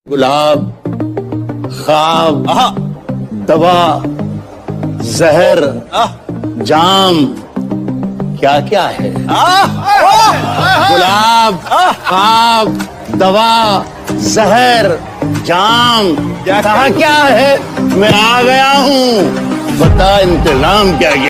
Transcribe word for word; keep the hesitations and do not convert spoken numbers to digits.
गुलाब, ख्वाब, दवा, जहर, जाम, क्या क्या है? गुलाब, ख्वाब, दवा, जहर, जाम, क्या क्या है? मैं आ गया हूँ, बता इंतजाम क्या क्या?